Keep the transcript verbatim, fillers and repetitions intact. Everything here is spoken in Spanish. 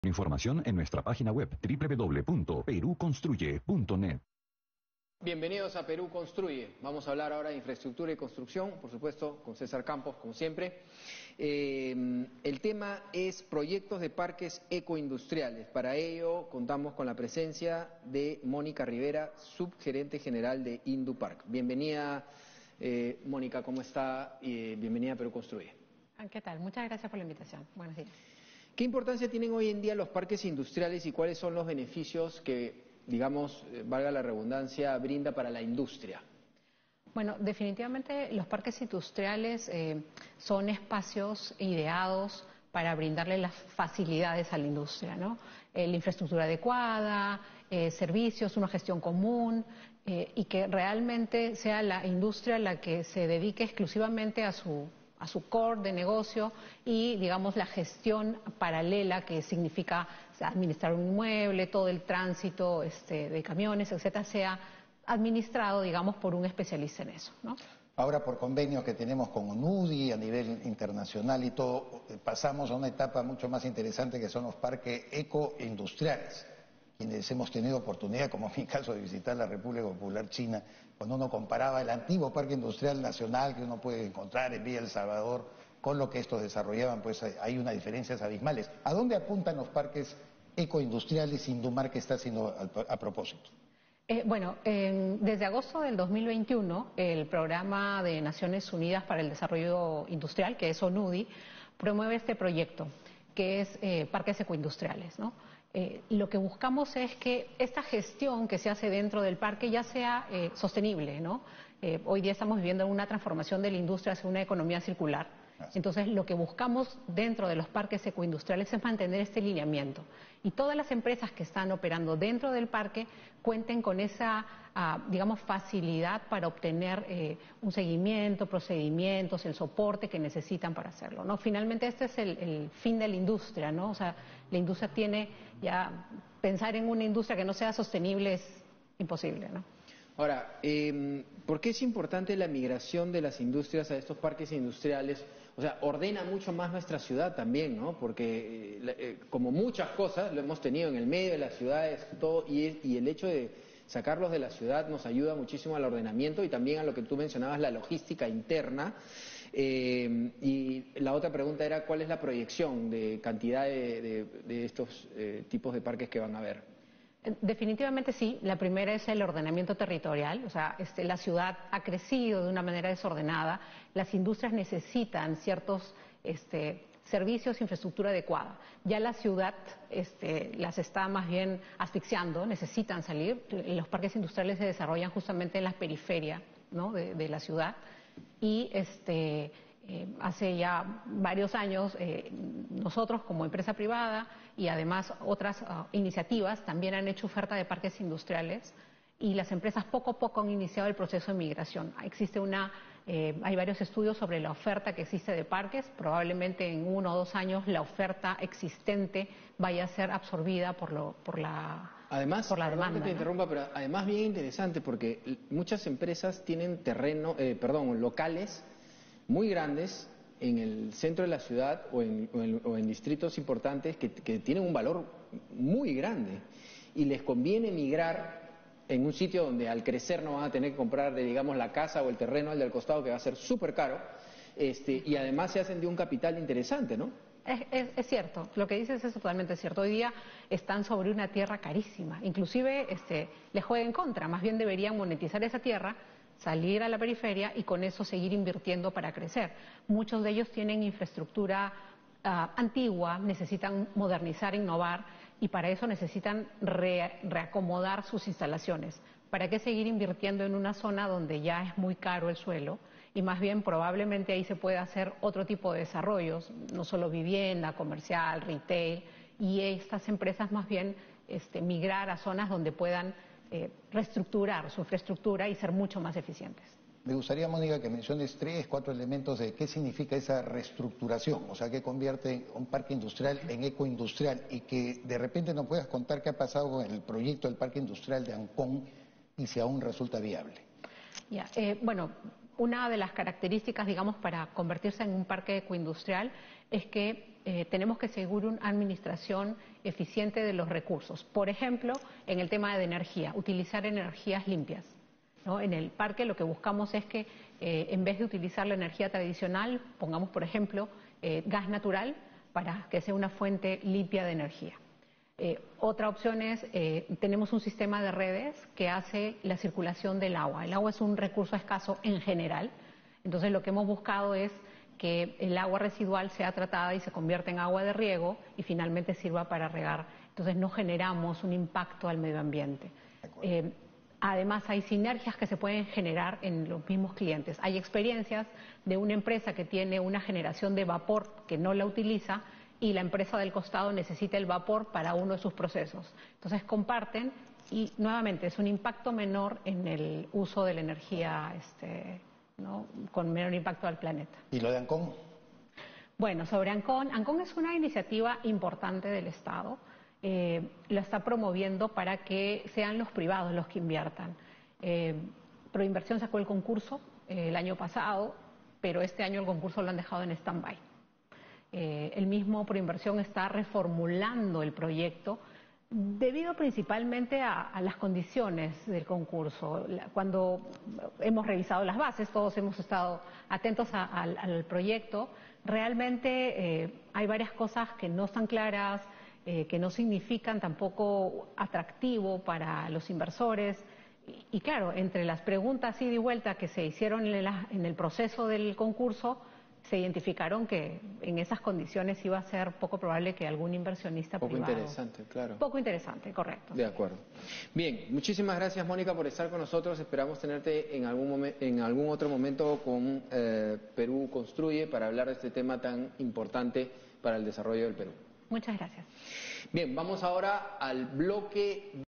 Información en nuestra página web doble u doble u doble u punto perú construye punto net. Bienvenidos a Perú Construye. Vamos a hablar ahora de infraestructura y construcción, por supuesto, con César Campos, como siempre. Eh, el tema es proyectos de parques ecoindustriales. Para ello contamos con la presencia de Mónica Rivera, subgerente general de Indupark. Bienvenida, eh, Mónica, ¿cómo está? Y bienvenida a Perú Construye. ¿Qué tal? Muchas gracias por la invitación. Buenos días. ¿Qué importancia tienen hoy en día los parques industriales y cuáles son los beneficios que, digamos, valga la redundancia, brinda para la industria? Bueno, definitivamente los parques industriales eh, son espacios ideados para brindarle las facilidades a la industria, ¿no? Eh, la infraestructura adecuada, eh, servicios, una gestión común eh, y que realmente sea la industria la que se dedique exclusivamente a su a su core de negocio y, digamos, la gestión paralela que significa administrar un inmueble, todo el tránsito este, de camiones, etcétera, sea administrado, digamos, por un especialista en eso, ¿no? Ahora, por convenios que tenemos con UNUDI a nivel internacional y todo, pasamos a una etapa mucho más interesante que son los parques ecoindustriales. Quienes hemos tenido oportunidad, como en mi caso, de visitar la República Popular China, cuando uno comparaba el antiguo Parque Industrial Nacional que uno puede encontrar en Villa El Salvador con lo que estos desarrollaban, pues hay unas diferencias abismales. ¿A dónde apuntan los parques ecoindustriales Indumar que está haciendo a, a propósito? Eh, bueno, eh, desde agosto del dos mil veintiuno, el Programa de Naciones Unidas para el Desarrollo Industrial, que es ONUDI, promueve este proyecto, que es eh, parques ecoindustriales, ¿no? Eh, lo que buscamos es que esta gestión que se hace dentro del parque ya sea eh, sostenible, ¿no? Eh, hoy día estamos viviendo una transformación de la industria hacia una economía circular. Entonces, lo que buscamos dentro de los parques ecoindustriales es mantener este lineamiento. Y todas las empresas que están operando dentro del parque cuenten con esa, uh, digamos, facilidad para obtener eh, un seguimiento, procedimientos, el soporte que necesitan para hacerlo, ¿no? Finalmente, este es el, el fin de la industria, ¿no? O sea, la industria tiene ya, pensar en una industria que no sea sostenible es imposible, ¿no? Ahora, eh, ¿por qué es importante la migración de las industrias a estos parques industriales? O sea, ordena mucho más nuestra ciudad también, ¿no? Porque eh, eh, como muchas cosas lo hemos tenido en el medio de las ciudades, todo, y, y el hecho de sacarlos de la ciudad nos ayuda muchísimo al ordenamiento y también a lo que tú mencionabas, la logística interna. Eh, y la otra pregunta era, ¿cuál es la proyección de cantidad de, de, de estos eh, tipos de parques que van a haber? Definitivamente sí. La primera es el ordenamiento territorial, o sea, este, la ciudad ha crecido de una manera desordenada, las industrias necesitan ciertos este, servicios, infraestructura adecuada. Ya la ciudad este, las está más bien asfixiando, necesitan salir. Los parques industriales se desarrollan justamente en la periferia, ¿no?, de, de la ciudad y este Eh, hace ya varios años eh, nosotros como empresa privada y además otras uh, iniciativas también han hecho oferta de parques industriales y las empresas poco a poco han iniciado el proceso de migración. Existe una, eh, hay varios estudios sobre la oferta que existe de parques, probablemente en uno o dos años la oferta existente vaya a ser absorbida por, lo, por la Además, por la perdón demanda, que te ¿no? interrumpa, pero además bien interesante porque muchas empresas tienen terreno, eh, perdón, locales muy grandes en el centro de la ciudad o en, o en, o en distritos importantes que, que tienen un valor muy grande y les conviene migrar en un sitio donde al crecer no van a tener que comprar, digamos, la casa o el terreno al del costado que va a ser súper caro, este, y además se hacen de un capital interesante, ¿no? Es, es, es cierto, lo que dices es totalmente cierto. Hoy día están sobre una tierra carísima, inclusive este, les juega en contra, más bien deberían monetizar esa tierra, salir a la periferia y con eso seguir invirtiendo para crecer. Muchos de ellos tienen infraestructura uh, antigua, necesitan modernizar, innovar y para eso necesitan re, reacomodar sus instalaciones. ¿Para qué seguir invirtiendo en una zona donde ya es muy caro el suelo? Y más bien probablemente ahí se puede hacer otro tipo de desarrollos, no solo vivienda, comercial, retail, y estas empresas más bien este, migrar a zonas donde puedan Eh, reestructurar su infraestructura y ser mucho más eficientes. Me gustaría, Mónica, que menciones tres, cuatro elementos de qué significa esa reestructuración, o sea, qué convierte un parque industrial en ecoindustrial y que de repente nos puedas contar qué ha pasado con el proyecto del parque industrial de Ancón y si aún resulta viable. Ya, eh, bueno, una de las características, digamos, para convertirse en un parque ecoindustrial es que eh, tenemos que asegurar una administración eficiente de los recursos. Por ejemplo, en el tema de energía, utilizar energías limpias, ¿no? En el parque lo que buscamos es que eh, en vez de utilizar la energía tradicional, pongamos, por ejemplo, eh, gas natural para que sea una fuente limpia de energía. Eh, otra opción es, eh, tenemos un sistema de redes que hace la circulación del agua. El agua es un recurso escaso en general, entonces lo que hemos buscado es que el agua residual sea tratada y se convierta en agua de riego y finalmente sirva para regar. Entonces no generamos un impacto al medio ambiente. Eh, además hay sinergias que se pueden generar en los mismos clientes. Hay experiencias de una empresa que tiene una generación de vapor que no la utiliza y la empresa del costado necesita el vapor para uno de sus procesos. Entonces comparten y nuevamente es un impacto menor en el uso de la energía, este, ¿no? Con menor impacto al planeta. ¿Y lo de Ancón? Bueno, sobre Ancón, Ancón es una iniciativa importante del Estado. Eh, lo está promoviendo para que sean los privados los que inviertan. Eh, Proinversión sacó el concurso eh, el año pasado, pero este año el concurso lo han dejado en stand-by. Eh, el mismo Proinversión está reformulando el proyecto debido principalmente a, a las condiciones del concurso. La, cuando hemos revisado las bases, todos hemos estado atentos a, a, al proyecto, realmente eh, hay varias cosas que no están claras, eh, que no significan tampoco atractivo para los inversores. Y, y claro, entre las preguntas ida y vuelta que se hicieron en, la, en el proceso del concurso, se identificaron que en esas condiciones iba a ser poco probable que algún inversionista poco privado... Poco interesante, claro. Poco interesante, correcto. De sí. acuerdo. Bien, muchísimas gracias, Mónica, por estar con nosotros. Esperamos tenerte en algún, momen, en algún otro momento con eh, Perú Construye para hablar de este tema tan importante para el desarrollo del Perú. Muchas gracias. Bien, vamos ahora al bloque...